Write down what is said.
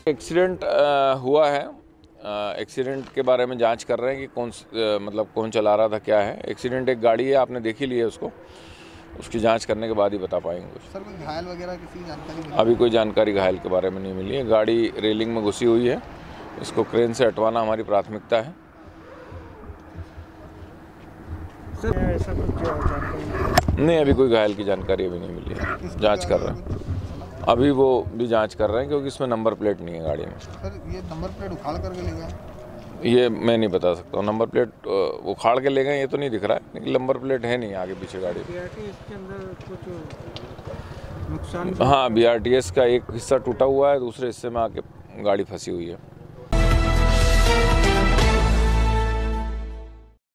Accident हुआ है। Accident के बारे में जांच कर रहे हैं कि कौन चला रहा था, क्या है। एक्सीडेंट एक गाड़ी है, आपने देखी ली है उसको, उसकी जांच करने के बाद ही बता पाएंगे। सर कोई घायल वगैरह किसी जानकारी मिली? अभी कोई जानकारी घायल के बारे में नहीं मिली है। गाड़ी रेलिंग में घुसी हुई है, इसको क्रेन से हटवाना हमारी प्राथमिकता है। सर ऐसा कुछ जानकारी नहीं, अभी कोई घायल की जानकारी अभी नहीं मिली है, जांच कर रहे हैं। अभी वो भी जांच कर रहे हैं क्योंकि इसमें नंबर प्लेट नहीं है गाड़ी में। सर ये नंबर प्लेट उखाड़ करके ले गए? ये मैं नहीं बता सकता हूँ। नंबर प्लेट उखाड़ के ले गए ये तो नहीं दिख रहा है, लेकिन नंबर प्लेट है नहीं आगे पीछे गाड़ी में। इसके अंदर कुछ नुकसान? हाँ, BRTS का एक हिस्सा टूटा हुआ है, दूसरे हिस्से में आके गाड़ी फंसी हुई है।